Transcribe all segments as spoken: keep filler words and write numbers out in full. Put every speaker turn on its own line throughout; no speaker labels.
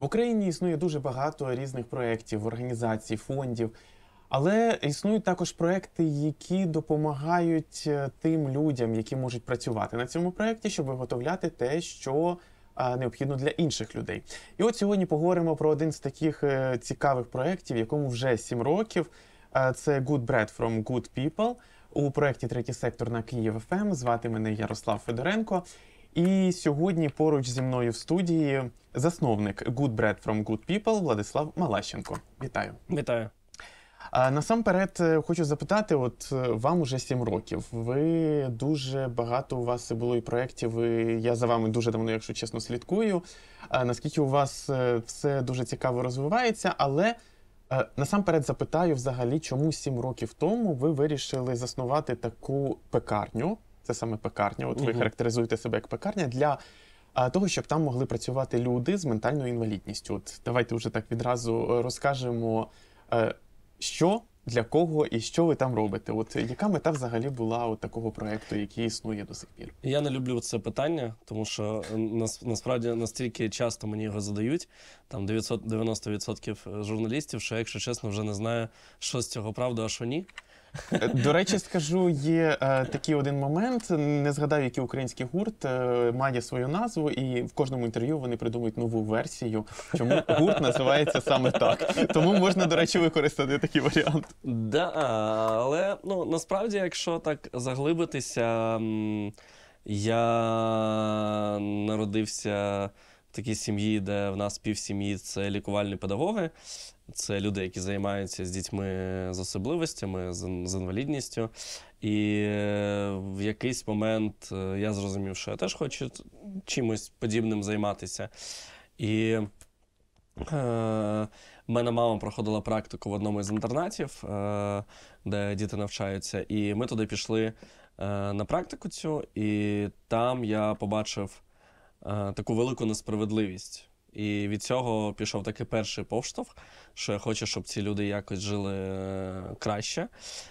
В Україні існує дуже багато різних проєктів, організацій, фондів, але існують також проєкти, які допомагають е, тим людям, які можуть працювати на цьому проєкті, щоб виготовляти те, що а, необхідно для інших людей. І от сьогодні поговоримо про один з таких е, цікавих проєктів, якому вже сім років. Е, Це Good Bread from Good People у проєкті «Третій сектор» на Київ еф ем. Звати мене Ярослав Федоренко. І сьогодні поруч зі мною в студії засновник Good Bread from Good People Владислав Малащенко. Вітаю.
Вітаю.
А, насамперед е, хочу запитати, от е, вам уже сім років. Ви дуже багато у вас було і проєктів, і я за вами дуже давно, якщо чесно, слідкую. А, наскільки у вас е, все дуже цікаво розвивається, але е, насамперед запитаю взагалі, чому сім років тому ви вирішили заснувати таку пекарню, це саме пекарня, от ви
Мгм.
характеризуєте себе як пекарня, для а, того, щоб там могли працювати люди з ментальною інвалідністю. От давайте вже так відразу е, розкажемо, е, що, для кого і що ви там робите. От яка мета взагалі була от такого проекту, який існує до сих пір?
Я не люблю це питання, тому що е, нас, насправді настільки часто мені його задають, там дев'ятсот дев'яносто відсотків журналістів, що, якщо чесно, вже не знаю, що з цього правда, а що ні.
Е, До речі, скажу, є е, такий один момент, не згадаю, який український гурт е, має свою назву, і в кожному інтерв'ю вони придумують нову версію, чому гурт називається саме так. Тому можна, до речі, використати такий варіант.
Да, але ну, насправді, якщо так заглибитися, м, я народився в такій сім'ї, де в нас півсім'ї – це лікувальні педагоги. Це люди, які займаються з дітьми з особливостями, з, з інвалідністю. І е, в якийсь момент е, я зрозумів, що я теж хочу чимось подібним займатися. І е, в мене мама проходила практику в одному із інтернатів, е, де діти навчаються. І ми туди пішли е, на практику цю, і там я побачив е, таку велику несправедливість. І від цього пішов такий перший поштовх, що я хочу, щоб ці люди якось жили е, краще.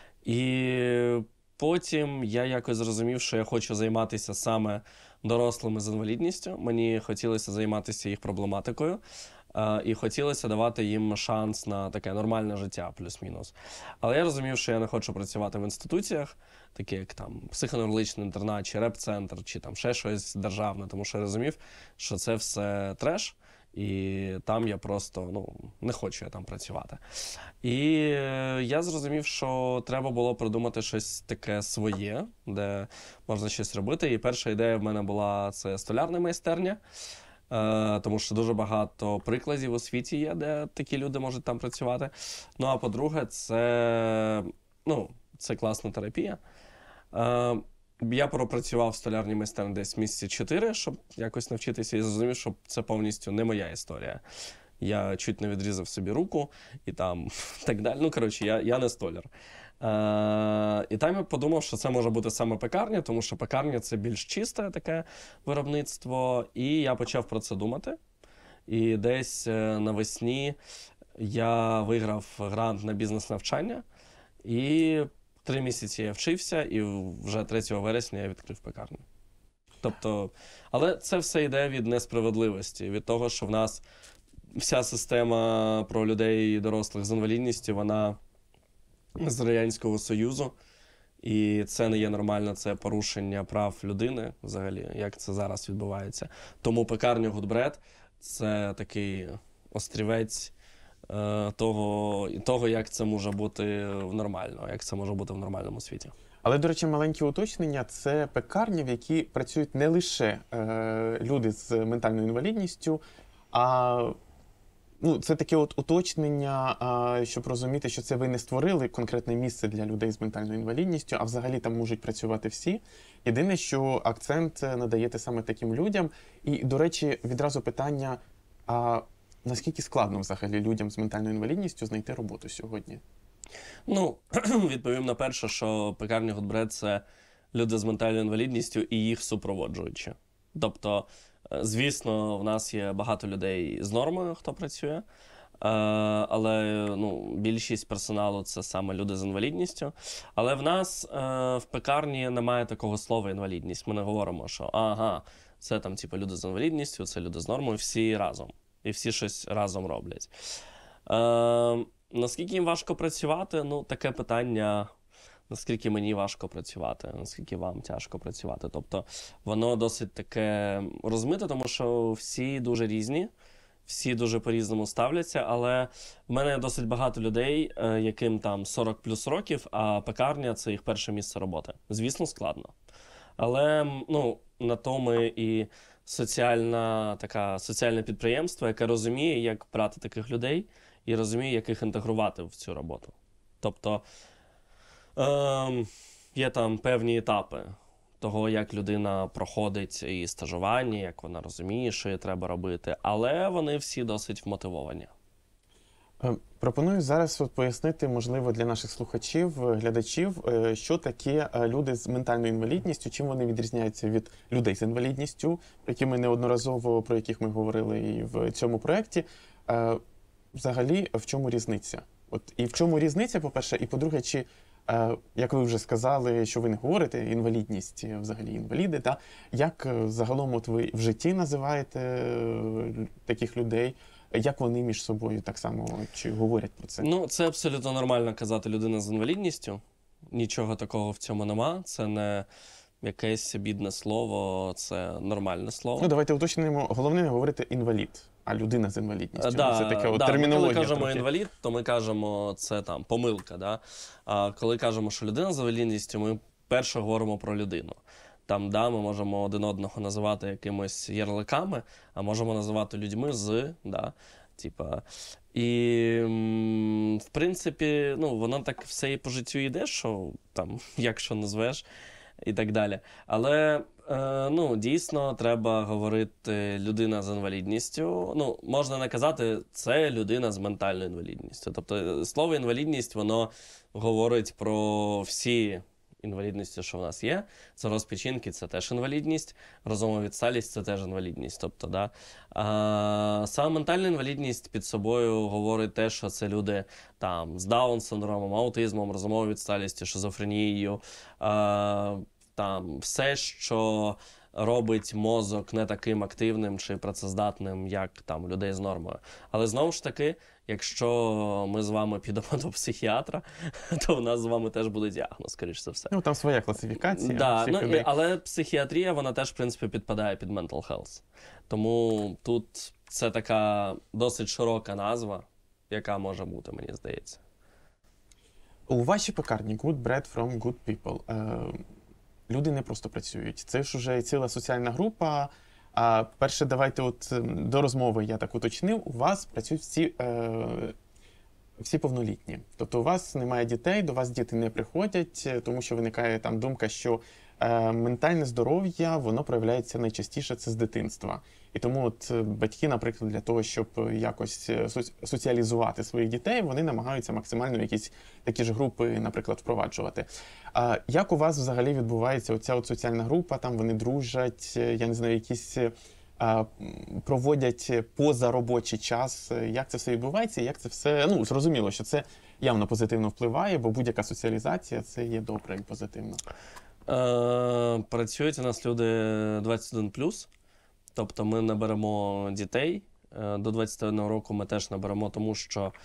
І потім я якось зрозумів, що я хочу займатися саме дорослими з інвалідністю. Мені хотілося займатися їх проблематикою. е, І хотілося давати їм шанс на таке нормальне життя, плюс-мінус. Але я розумів, що я не хочу працювати в інституціях, такі як там психоневрологічний інтернат, чи реп-центр, чи там ще щось державне, тому що я розумів, що це все треш. І там я просто, ну, не хочу я там працювати. І е, я зрозумів, що треба було придумати щось таке своє, де можна щось робити. І перша ідея в мене була – це столярна майстерня, е, тому що дуже багато прикладів у світі є, де такі люди можуть там працювати. Ну, а по-друге, це, ну, це класна терапія. Е, Я пропрацював в столярній майстерні десь місяці чотири, щоб якось навчитися, і зрозумів, що це повністю не моя історія. Я чуть не відрізав собі руку і там так далі. Ну, коротше, я, я не столяр. Е, і там я подумав, що це може бути саме пекарня, тому що пекарня – це більш чисте таке виробництво. І я почав про це думати. І десь е, навесні я виграв грант на бізнес-навчання. І Три місяці я вчився, і вже третього вересня я відкрив пекарню. Тобто, але це все йде від несправедливості, від того, що в нас вся система про людей дорослих з інвалідністю, вона з Радянського Союзу, і це не є нормально, це порушення прав людини взагалі, як це зараз відбувається. Тому пекарня Good Bread – це такий острівець того, того, як це може бути нормально, як це може бути в нормальному світі.
Але, до речі, маленьке уточнення – це пекарні, в якій працюють не лише е, люди з ментальною інвалідністю, а ну, це таке от уточнення, а, щоб розуміти, що це ви не створили конкретне місце для людей з ментальною інвалідністю, а взагалі там можуть працювати всі. Єдине, що акцент надаєте саме таким людям. І, до речі, відразу питання, а наскільки складно взагалі людям з ментальною інвалідністю знайти роботу сьогодні?
Ну, відповім на перше, що пекарня Good Bread – це люди з ментальною інвалідністю і їх супроводжуючі. Тобто, звісно, в нас є багато людей з нормою, хто працює, але ну, більшість персоналу – це саме люди з інвалідністю. Але в нас в пекарні немає такого слова «інвалідність». Ми не говоримо, що ага, це там типу люди з інвалідністю, це люди з нормою, всі разом. і всі щось разом роблять. Е, наскільки їм важко працювати? Ну, таке питання, наскільки мені важко працювати, наскільки вам тяжко працювати. Тобто воно досить таке розмите, тому що всі дуже різні, всі дуже по-різному ставляться, але в мене досить багато людей, е, яким там сорок плюс років, а пекарня – це їх перше місце роботи. Звісно, складно. Але ну, на то ми і соціальна, така, соціальне підприємство, яке розуміє, як брати таких людей і розуміє, як їх інтегрувати в цю роботу. Тобто е, є там певні етапи того, як людина проходить і стажування, як вона розуміє, що їй треба робити, але вони всі досить вмотивовані.
Е, Пропоную зараз от пояснити, можливо, для наших слухачів, е, глядачів, е, що таке е, люди з ментальною інвалідністю, чим вони відрізняються від людей з інвалідністю, про які ми неодноразово, про яких ми говорили і в цьому проєкті. Е, Взагалі, в чому різниця? От і в чому різниця, по-перше, і по-друге, чи, е, як ви вже сказали, що ви не говорите, інвалідність, е, взагалі інваліди, та як е, загалом от ви в житті називаєте е, таких людей? Як вони між собою так само чи говорять про це?
Ну, це абсолютно нормально казати людина з інвалідністю. Нічого такого в цьому нема. Це не якесь бідне слово, це нормальне слово.
Ну, давайте уточнимо. Головне не говорити інвалід, а людина з інвалідністю.
Да,
це така от
да,
термінологія.
ми коли кажемо
трохи.
інвалід, то ми кажемо, це там помилка. Да? А коли кажемо, що людина з інвалідністю, ми перше говоримо про людину. Там, да, ми можемо один одного називати якимось ярликами, а можемо називати людьми з, да, типа. І, м, в принципі, ну, воно так все і по життю йде, що там, як що назвеш, і так далі. Але, е, ну, дійсно, треба говорити людина з інвалідністю. Ну, можна не казати, це людина з ментальною інвалідністю. Тобто, слово інвалідність, воно говорить про всі інвалідності, що в нас є. Це розпечінки, це теж інвалідність, розумова відсталість – це теж інвалідність. Тобто, да. А, саме ментальна інвалідність під собою говорить те, що це люди там, з Даун-синдромом, аутизмом, розумовою відсталістю, шизофренією, а, там, все, що робить мозок не таким активним чи працездатним, як там, людей з нормою. Але знову ж таки, якщо ми з вами підемо до психіатра, то в нас з вами теж буде діагноз, скоріш за все.
Ну, там своя класифікація.
Да,
всіх
ну,
людей.
і, але психіатрія, вона теж, в принципі, підпадає під mental health. Тому тут це така досить широка назва, яка може бути, мені здається.
У вашій пекарні Good Bread from Good People е, люди не просто працюють. Це ж уже ціла соціальна група. А перше, давайте от ем, до розмови я так уточнив. У вас працюють всі, е, всі повнолітні. Тобто у вас немає дітей, до вас діти не приходять, е, тому що виникає там думка, що е, ментальне здоров'я, воно проявляється найчастіше це з дитинства. І тому от е, батьки, наприклад, для того, щоб якось е, соці- соціалізувати своїх дітей, вони намагаються максимально якісь такі ж групи, наприклад, впроваджувати. А як у вас взагалі відбувається оця от соціальна група? Там вони дружать, е, я не знаю, якісь е, а, м, проводять позаробочий час. Е, Як це все відбувається? і Як це все, ну, зрозуміло, що це явно позитивно впливає, бо будь-яка соціалізація це є добре і позитивно.
Е, працюють у нас люди двадцять один плюс, тобто ми наберемо дітей. Е, До двадцяти одного року ми теж наберемо, тому що е,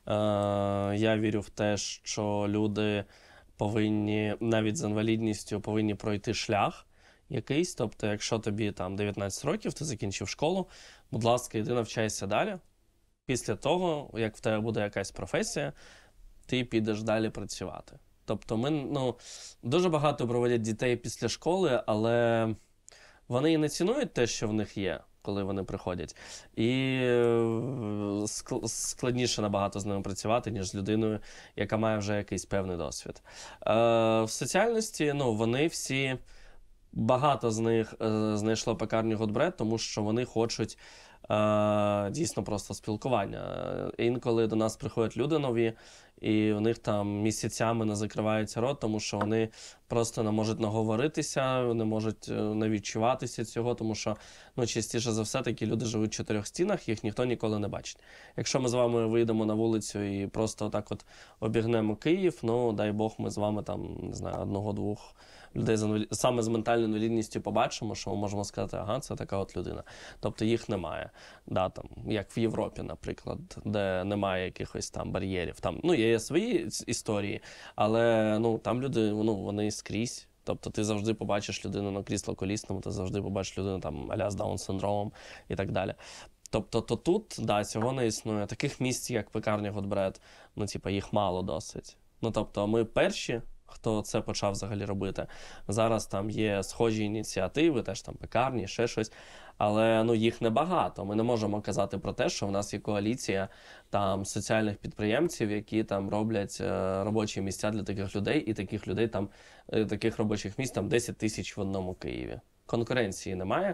я вірю в те, що люди повинні, навіть з інвалідністю, повинні пройти шлях якийсь. Тобто, якщо тобі там дев'ятнадцять років, ти закінчив школу, будь ласка, йди навчайся далі. Після того, як в тебе буде якась професія, ти підеш далі працювати. Тобто ми, ну, дуже багато проводять дітей після школи, але вони і не цінують те, що в них є, коли вони приходять. І е, ск- складніше набагато з ними працювати, ніж з людиною, яка має вже якийсь певний досвід. Е, в соціальності, ну, вони всі, багато з них е, знайшло пекарню Good Bread, тому що вони хочуть е, дійсно просто спілкування. Е, Інколи до нас приходять люди нові, і у них там місяцями не закривається рот, тому що вони просто не можуть наговоритися, не можуть навідчуватися цього, тому що, ну, частіше за все такі люди живуть в чотирьох стінах, їх ніхто ніколи не бачить. Якщо ми з вами вийдемо на вулицю і просто отак от обігнемо Київ, ну, дай Бог, ми з вами там, не знаю, одного-двох людей з інвалі... саме з ментальною інвалідністю побачимо, що ми можемо сказати, ага, це така от людина. Тобто їх немає. Да, там, як в Європі, наприклад, де немає якихось там бар'єрів. Там, ну, є свої історії, але, ну, там люди, ну, вони скрізь. Тобто ти завжди побачиш людину на крісло-колісному, ти завжди побачиш людину там а-ля з Даун-синдромом і так далі. Тобто то тут, да, цього не існує. Таких місць, як пекарня Готбред, ну, типа, їх мало досить. Ну, тобто ми перші, хто це почав взагалі робити. Зараз там є схожі ініціативи, теж там пекарні, ще щось, але, ну, їх небагато. Ми не можемо казати про те, що в нас є коаліція там соціальних підприємців, які там роблять е, робочі місця для таких людей, і таких людей там, е, таких робочих місць там десять тисяч в одному Києві. Конкуренції немає.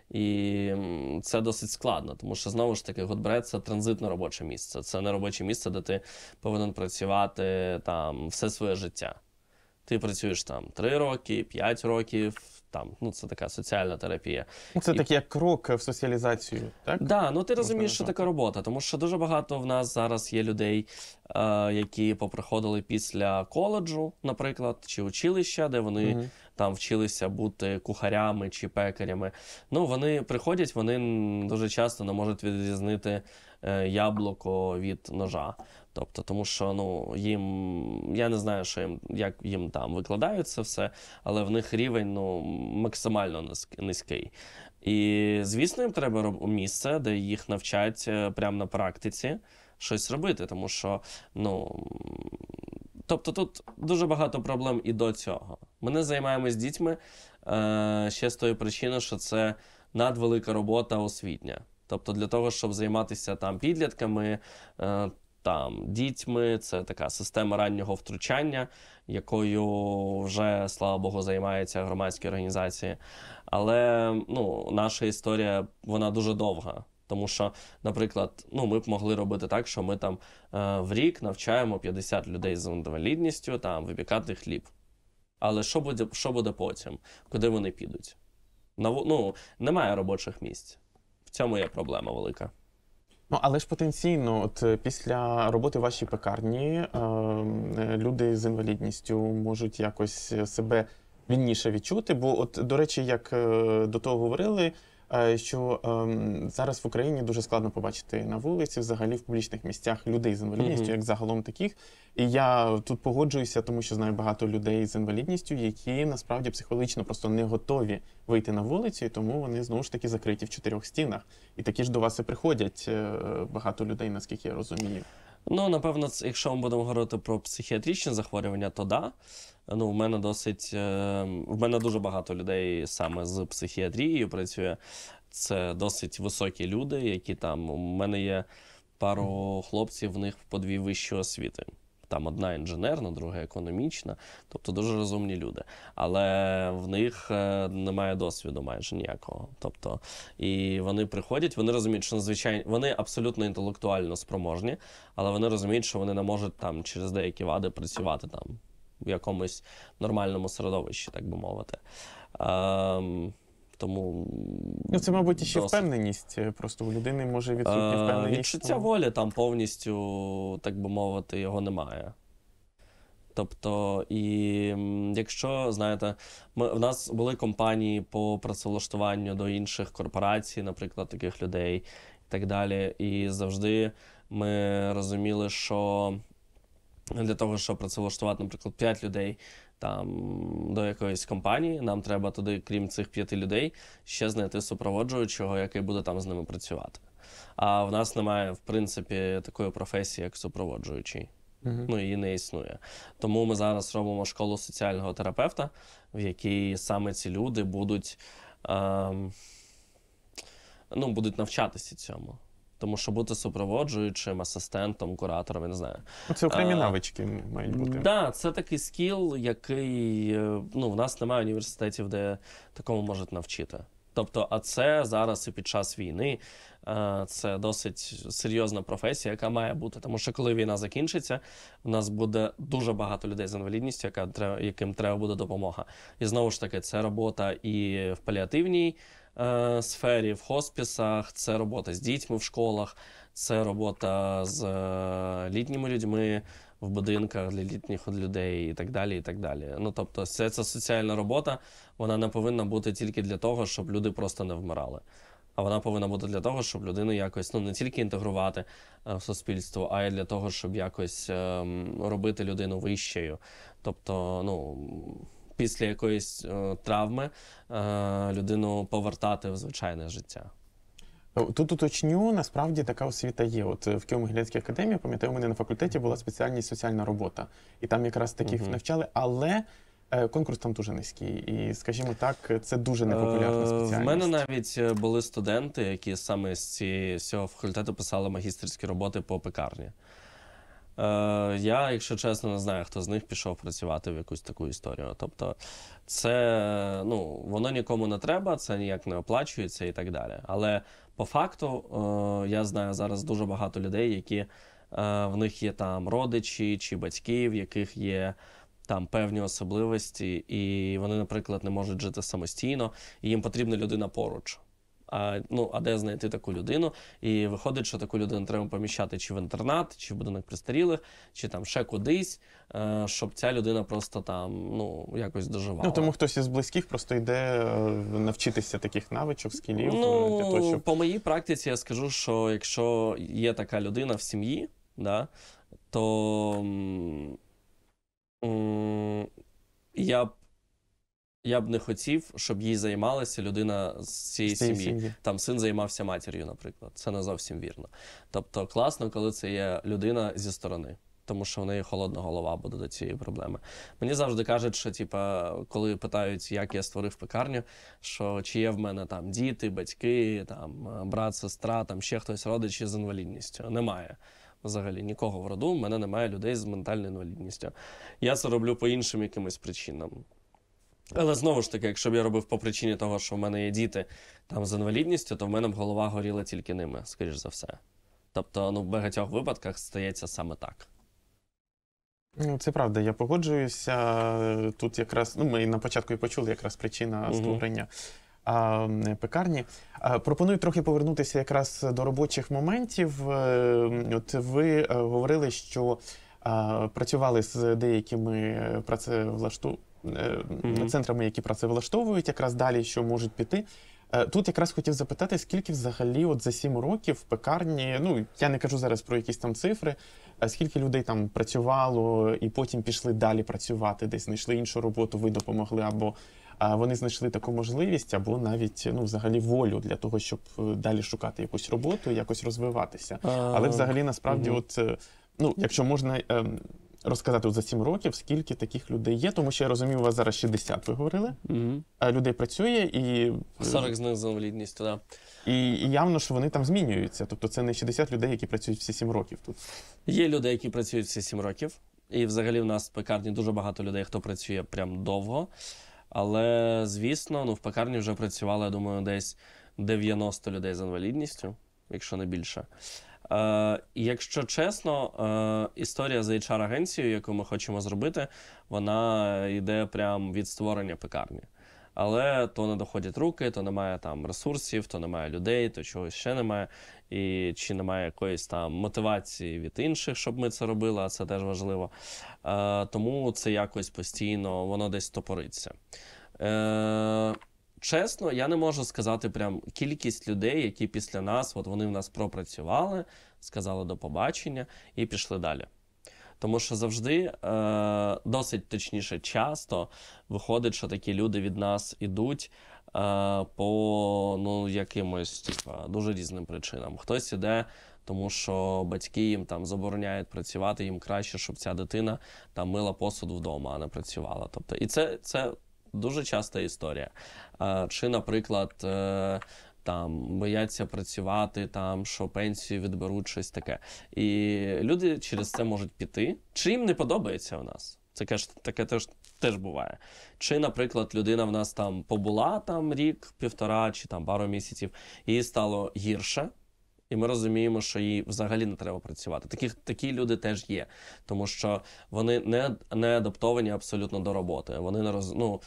І це досить складно, тому що, знову ж таки, Готбред – це транзитне робоче місце. Це не робоче місце, де ти повинен працювати там все своє життя. Ти працюєш там три роки, п'ять років, там, ну, це така соціальна терапія.
Це
І...
такий як крок в соціалізацію, так?
Так, да, ну ти розумієш, що
назвати.
така робота, тому що дуже багато в нас зараз є людей, е, які поприходили після коледжу, наприклад, чи училища, де вони
Угу.
там вчилися бути кухарями чи пекарями. Ну, вони приходять, вони дуже часто не можуть відрізнити е, яблуко від ножа. Тобто, тому що, ну, їм, я не знаю, що їм, як їм там викладають це все, але в них рівень, ну, максимально низь- низький. І, звісно, їм треба роб- місце, де їх навчать е, прямо на практиці щось робити, тому що, ну, тобто тут дуже багато проблем і до цього. Ми не займаємось дітьми е, ще з тої причини, що це надвелика робота освітня. Тобто для того, щоб займатися там підлітками, е, там, дітьми, це така система раннього втручання, якою вже, слава Богу, займаються громадські організації. Але, ну, наша історія, вона дуже довга. Тому що, наприклад, ну, ми б могли робити так, що ми там е, в рік навчаємо п'ятдесят людей з інвалідністю там, випікати хліб. Але що буде, що буде потім? Куди вони підуть? Нав... Ну, немає робочих місць. В цьому є проблема велика.
Ну, але ж потенційно, от е, після роботи в вашій пекарні е, е, люди з інвалідністю можуть якось себе вільніше відчути. Бо, от, до речі, як е, до того говорили, е, що е, зараз в Україні дуже складно побачити на вулиці, взагалі в публічних місцях людей з інвалідністю,
Мгм.
як загалом таких. І я тут погоджуюся, тому що знаю багато людей з інвалідністю, які насправді психологічно просто не готові вийти на вулицю, і тому вони знову ж таки закриті в чотирьох стінах. І такі ж до вас і приходять е, багато людей, наскільки я розумію.
Ну, напевно, це- якщо ми будемо говорити про психіатричні захворювання, то да. Ну, в мене досить, е, в мене дуже багато людей саме з психіатрією працює. Це досить високі люди, які там, у мене є пару хлопців, в них по дві вищі освіти. Там одна інженерна, друга економічна, тобто дуже розумні люди. Але в них е, немає досвіду майже ніякого. Тобто, і вони приходять, вони розуміють, що надзвичайно, вони абсолютно інтелектуально спроможні, але вони розуміють, що вони не можуть там через деякі вади працювати там в якомусь нормальному середовищі, так би мовити. Ем, тому
Ну, це, мабуть, ще
досить.
впевненість. е, Просто у людини може відсутня
Е,
впевненість.
Відчуття
тому-
волі там повністю, так би мовити, його немає. Тобто, і м, якщо, знаєте, ми, в нас були компанії по працевлаштуванню до інших корпорацій, наприклад, таких людей і так далі. І завжди ми розуміли, що для того, щоб працевлаштувати, наприклад, п'ять людей там, до якоїсь компанії, нам треба туди, крім цих п'яти людей, ще знайти супроводжуючого, який буде там з ними працювати. А в нас немає, в принципі, такої професії, як супроводжуючий.
Мгм.
Ну, її не існує. Тому ми зараз робимо школу соціального терапевта, в якій саме ці люди будуть, ем, ну, будуть навчатися цьому. Тому що бути супроводжуючим, асистентом, куратором, я не знаю.
Ну, це окремі
А,
навички мають бути.
Так, да, це такий скіл, який, е, ну, в нас немає університетів, де такому можуть навчити. Тобто, а це зараз і під час війни, е, це досить серйозна професія, яка має бути. Тому що коли війна закінчиться, в нас буде дуже багато людей з інвалідністю, яка треба, яким треба буде допомога. І знову ж таки, це робота і в паліативній е, сфері, в хоспісах, це робота з дітьми в школах, це робота з е, літніми людьми в будинках для літніх людей і так далі, і так далі. Ну, тобто, це, це соціальна робота, вона не повинна бути тільки для того, щоб люди просто не вмирали. А вона повинна бути для того, щоб людину якось, ну, не тільки інтегрувати е, в суспільство, а й для того, щоб якось е, робити людину вищою. Тобто, ну, після якоїсь е, травми е, людину повертати в звичайне життя.
Тут уточню, насправді така освіта є. От в Києво-Могилянській академії, пам'ятаю, у мене на факультеті була спеціальність соціальна робота. І там якраз таких
Мгм.
навчали, але е, конкурс там дуже низький. І, скажімо так, це дуже непопулярна
Е,
спеціальність.
В мене навіть е, були студенти, які саме з цієї- з цього факультету писали магістерські роботи по пекарні. Е, Я, якщо чесно, не знаю, хто з них пішов працювати в якусь таку історію. Тобто, це, ну, воно нікому не треба, це ніяк не оплачується і так далі. Але по факту, е, я знаю зараз дуже багато людей, які е, в них є там родичі чи батьки, в яких є там певні особливості, і вони, наприклад, не можуть жити самостійно, і їм потрібна людина поруч. А, ну, а де знайти таку людину? І виходить, що таку людину треба поміщати чи в інтернат, чи в будинок престарілих, чи там ще кудись, е, щоб ця людина просто там, ну, якось доживала.
Ну, тому хтось із близьких просто йде е, навчитися таких навичок, скілів, е,
Ну,
для того, щоб...
по моїй практиці я скажу, що якщо є така людина в сім'ї, да, то м, м, я б Я б не хотів, щоб їй займалася людина з цієї
з цієї
сім'ї.
сім'ї.
Там син займався матір'ю, наприклад. Це не зовсім вірно. Тобто класно, коли це є людина зі сторони, тому що в неї холодна голова буде до цієї проблеми. Мені завжди кажуть, що типа, коли питають, як я створив пекарню, що чи є в мене там діти, батьки, там брат, сестра, там ще хтось родичі з інвалідністю. Немає. Взагалі нікого в роду, в мене немає людей з ментальною інвалідністю. Я це роблю по іншим якимось причинам. Але знову ж таки, якщо б я робив по причині того, що в мене є діти там з інвалідністю, то в мене б голова горіла тільки ними, скоріш за все. Тобто, ну, в багатьох випадках стається саме так.
Ну, це правда, я погоджуюся. Тут якраз, ну, ми і на початку і почули якраз причина
Мгм.
створення а, пекарні. А, пропоную трохи повернутися якраз до робочих моментів. Е, От ви е, говорили, що а, працювали з деякими працевлашту... е,
Мгм.
центрами, які працевлаштовують якраз далі, що можуть піти. Е, Тут якраз хотів запитати, скільки взагалі от за сім років в пекарні, ну, я не кажу зараз про якісь там цифри, а скільки людей там працювало і потім пішли далі працювати, десь знайшли іншу роботу, ви допомогли, або а, вони знайшли таку можливість, або навіть, ну, взагалі волю для того, щоб е, далі шукати якусь роботу, якось розвиватися. Але взагалі, насправді,
Мгм.
от, е, ну, якщо можна ем, розказати от за сім років, скільки таких людей є, тому що я розумію, у вас зараз шістдесят, ви говорили,
Мгм.
а людей працює, і, е,
сорок з них з інвалідністю, так. Да.
і, і явно, що вони там змінюються. Тобто це не шістдесят людей, які працюють всі сім років тут.
Є люди, які працюють всі сім років. І взагалі в нас в пекарні дуже багато людей, хто працює прям довго. Але, звісно, ну, в пекарні вже працювало, я думаю, десь дев'яносто людей з інвалідністю, якщо не більше. Е, і якщо чесно, е, історія з ейч ар-агенцією, яку ми хочемо зробити, вона йде прямо від створення пекарні. Але то не доходять руки, то немає там ресурсів, то немає людей, то чогось ще немає. І чи немає якоїсь там мотивації від інших, щоб ми це робили, а це теж важливо. Е, тому це якось постійно, воно десь топориться. Е, чесно, я не можу сказати прям кількість людей, які після нас, от вони в нас пропрацювали, сказали до побачення і пішли далі. Тому що завжди, е, досить точніше, часто виходить, що такі люди від нас ідуть е, по, ну, якимось, типа, дуже різним причинам. Хтось іде, тому що батьки їм там забороняють працювати, їм краще, щоб ця дитина там мила посуд вдома, а не працювала. Тобто, і це, це дуже часта історія. Е, чи, наприклад, е, там бояться працювати, там що пенсію відберуть, щось таке. І люди через це можуть піти. Чи їм не подобається у нас? Це кеш- таке теж, теж буває. Чи, наприклад, людина в нас там побула там рік, півтора чи там пару місяців, їй стало гірше, і ми розуміємо, що їй взагалі не треба працювати. Такі, такі люди теж є, тому що вони не, не адаптовані абсолютно до роботи. Вони не роз, ну,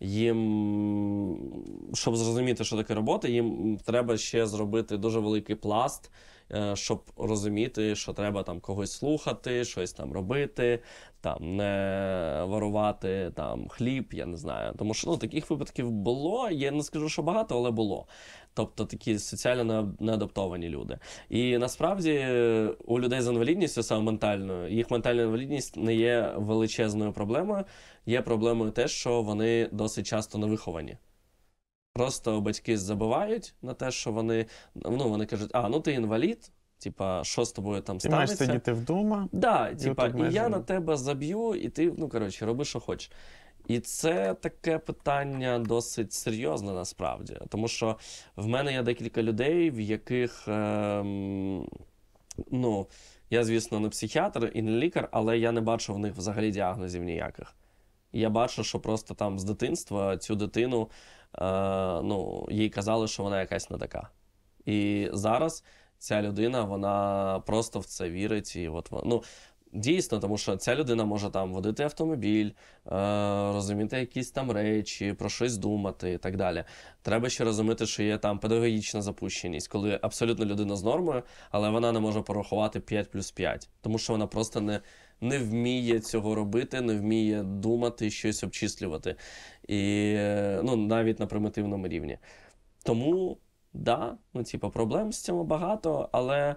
їм, щоб зрозуміти, що таке робота, їм треба ще зробити дуже великий пласт, е, щоб розуміти, що треба там когось слухати, щось там робити, там не ворувати там хліб, я не знаю. Тому що ну, таких випадків було, я не скажу, що багато, але було. Тобто такі соціально неадаптовані люди. І насправді у людей з інвалідністю, саме ментальною, їх ментальна інвалідність не є величезною проблемою. Є проблемою те, що вони досить часто не виховані. Просто батьки забувають на те, що вони, ну, вони кажуть, а, ну ти інвалід, типа, що з тобою там
Ти маєш
станеться?
сидіти вдома.
Да,
і
типа,
от
і я
обмеження.
на тебе заб'ю, і ти, ну, коротше, роби, що хочеш. І це таке питання досить серйозне насправді. Тому що в мене є декілька людей, в яких, ем, ну, я, звісно, не психіатр і не лікар, але я не бачу в них взагалі діагнозів ніяких. Я бачу, що просто там з дитинства цю дитину, е, ну, їй казали, що вона якась не така. І зараз ця людина, вона просто в це вірить. І от, вона- ну, дійсно, тому що ця людина може там водити автомобіль, е, розуміти якісь там речі, про щось думати і так далі. Треба ще розуміти, що є там педагогічна запущеність, коли абсолютно людина з нормою, але вона не може порахувати п'ять плюс п'ять, тому що вона просто не, не вміє цього робити, не вміє думати, щось обчислювати. І е, ну, навіть на примітивному рівні. Тому, да, ну, типу, проблем з цим багато, але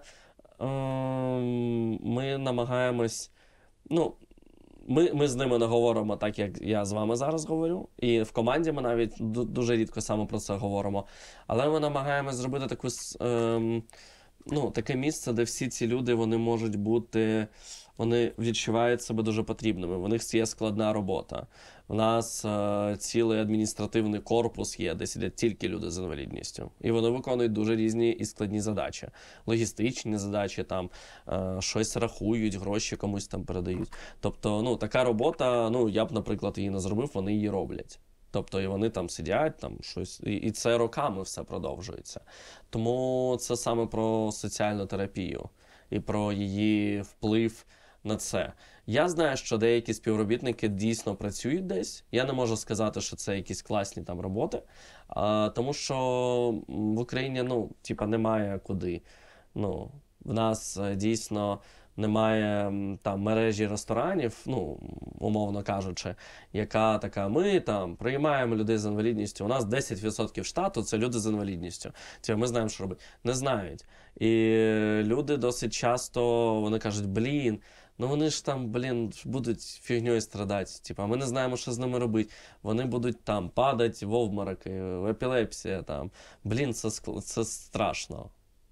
ем, ми намагаємось, ну, ми, ми з ними не говоримо так, як я з вами зараз говорю, і в команді ми навіть ду- дуже рідко саме про це говоримо, але ми намагаємось зробити таку, с- ем, ну, таке місце, де всі ці люди, вони можуть бути, вони відчувають себе дуже потрібними, в них є складна робота. У нас е, цілий адміністративний корпус є, де сидять тільки люди з інвалідністю. І вони виконують дуже різні і складні задачі. Логістичні задачі, там, е, щось рахують, гроші комусь там передають. Тобто, ну, така робота, ну, я б, наприклад, її не зробив, вони її роблять. Тобто, і вони там сидять, там щось, і, і це роками все продовжується. Тому це саме про соціальну терапію і про її вплив на це. Я знаю, що деякі співробітники дійсно працюють десь. Я не можу сказати, що це якісь класні там роботи, а, тому що м, в Україні, ну, типа, немає куди. Ну, в нас е, дійсно немає м, там мережі ресторанів, ну, умовно кажучи, яка така, ми там приймаємо людей з інвалідністю, у нас десять відсотків штату – це люди з інвалідністю. Типа, ми знаємо, що робити. Не знають. І е, люди досить часто, вони кажуть, блін, ну вони ж там, блін, будуть фігньою страдати. Типа, ми не знаємо, що з ними робити. Вони будуть там падати в обмороки, в епілепсія там. Блін, це, ск- це страшно.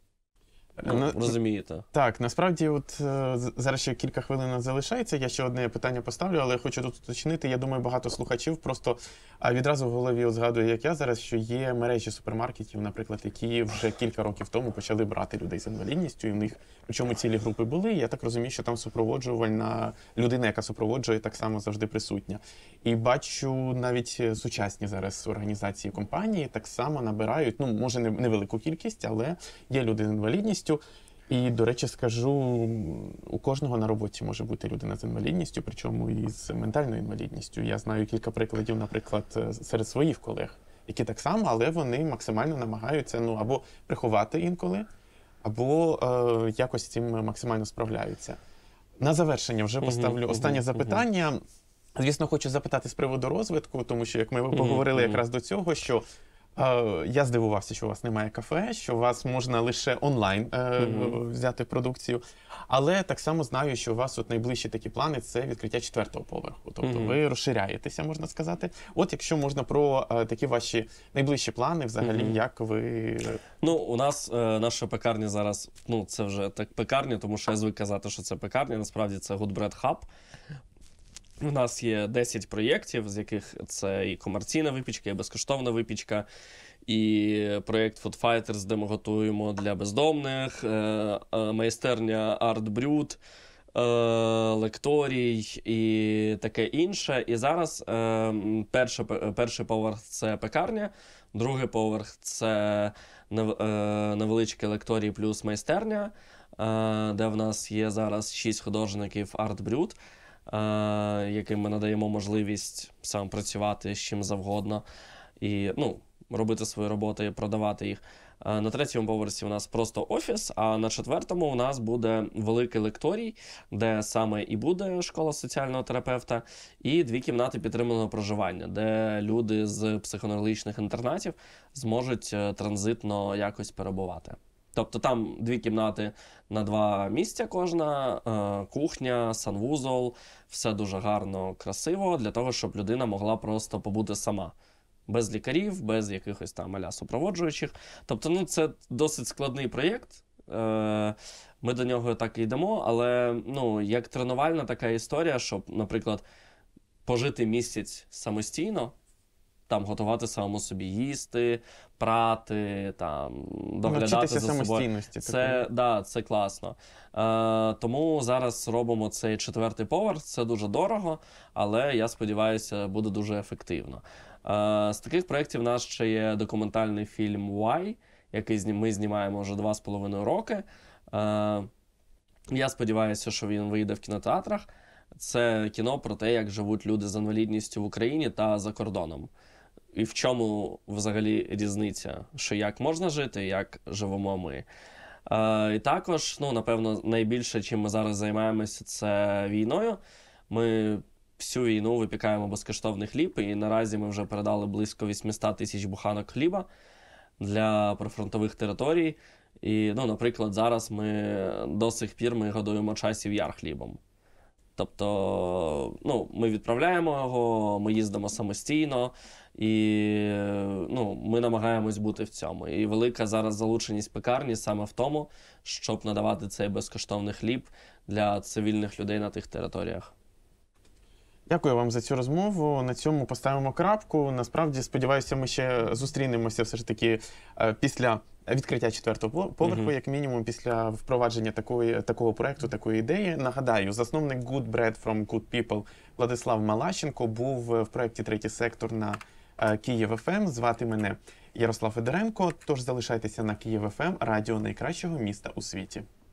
Ну,
На-
розумієте?
Так, насправді, от е, з- зараз ще кілька хвилин нас залишається. Я ще одне питання поставлю, але хочу тут уточнити. Я думаю, багато слухачів просто а, відразу в голові от згадую, як я зараз, що є мережі супермаркетів, наприклад, які вже кілька років тому почали брати людей з інвалідністю, і в них причому цілі групи були. Я так розумію, що там супроводжувальна людина, яка супроводжує, так само завжди присутня. І бачу навіть е, сучасні зараз організації компанії так само набирають, ну може не невелику кількість, але є люди з інвалідністю. І, до речі, скажу, у кожного на роботі може бути людина з інвалідністю, причому і з ментальною інвалідністю. Я знаю кілька прикладів, наприклад, серед своїх колег, які так само, але вони максимально намагаються ну або приховати інколи, або е, якось з цим максимально справляються. На завершення вже
Мгм,
поставлю
мгм,
останнє
мгм.
запитання. Звісно, хочу запитати з приводу розвитку, тому що, як ми
Мгм,
поговорили
мгм.
якраз до цього, що е, я здивувався, що у вас немає кафе, що у вас можна лише онлайн е,
Мгм.
взяти продукцію. Але так само знаю, що у вас от найближчі такі плани – це відкриття четвертого поверху. Тобто
Мгм.
ви розширяєтеся, можна сказати. От якщо можна про е, такі ваші найближчі плани, взагалі,
Мгм.
як ви...
Ну, у нас е, наша пекарня зараз, ну, це вже так пекарня, тому що я звик казати, що це пекарня, насправді це Good Bread Hub. У нас є десять проєктів, з яких це і комерційна випічка, і безкоштовна випічка, і проєкт Food Fighters, де ми готуємо для бездомних, е, е, майстерня Art Brut, е, лекторій і таке інше. І зараз е, перший, перший поверх – це пекарня, другий поверх – це нев, е, невеличкий лекторій плюс майстерня, е, де в нас є зараз шість художників арт-брюд, е, яким ми надаємо можливість сам працювати з чим завгодно і, ну, робити свої роботи і продавати їх. На третьому поверсі у нас просто офіс, а на четвертому у нас буде великий лекторій, де саме і буде школа соціального терапевта, і дві кімнати підтриманого проживання, де люди з психоневрологічних інтернатів зможуть транзитно якось перебувати. Тобто там дві кімнати на два місця кожна, кухня, санвузол, все дуже гарно, красиво, для того, щоб людина могла просто побути сама. Без лікарів, без якихось там а-ля супроводжуючих. Тобто, ну, це досить складний проєкт. Ми до нього так і йдемо, але, ну, як тренувальна така історія, щоб, наприклад, пожити місяць самостійно, там готувати самому собі їсти, прати, там, доглядати за собою. Це, да, це класно. Е, тому зараз робимо цей четвертий поверх. Це дуже дорого, але, я сподіваюся, буде дуже ефективно. Е, з таких проєктів у нас ще є документальний фільм «Why», який ми знімаємо вже два з половиною роки. Е, я сподіваюся, що він вийде в кінотеатрах. Це кіно про те, як живуть люди з інвалідністю в Україні та за кордоном. І в чому взагалі різниця, що як можна жити, як живемо ми. Е, і також, ну, напевно, найбільше, чим ми зараз займаємося, це війною. Ми всю війну випікаємо безкоштовний хліб, і наразі ми вже передали близько вісімсот тисяч буханок хліба для прифронтових територій. І, ну, наприклад, зараз ми до сих пір ми годуємо Часів Яр хлібом. Тобто, ну, ми відправляємо його, ми їздимо самостійно, і, ну, ми намагаємось бути в цьому. І велика зараз залученість пекарні саме в тому, щоб надавати цей безкоштовний хліб для цивільних людей на тих територіях.
Дякую вам за цю розмову. На цьому поставимо крапку. Насправді, сподіваюся, ми ще зустрінемося все ж таки після відкриття четвертого поверху, uh-huh. як мінімум, після впровадження такої, такого проєкту, такої ідеї. Нагадаю, засновник Good Bread from Good People Владислав Малащенко був в проєкті «Третій сектор» на Київ еф ем. Звати мене Ярослав Федоренко. Тож залишайтеся на Київ еф ем, радіо найкращого міста у світі.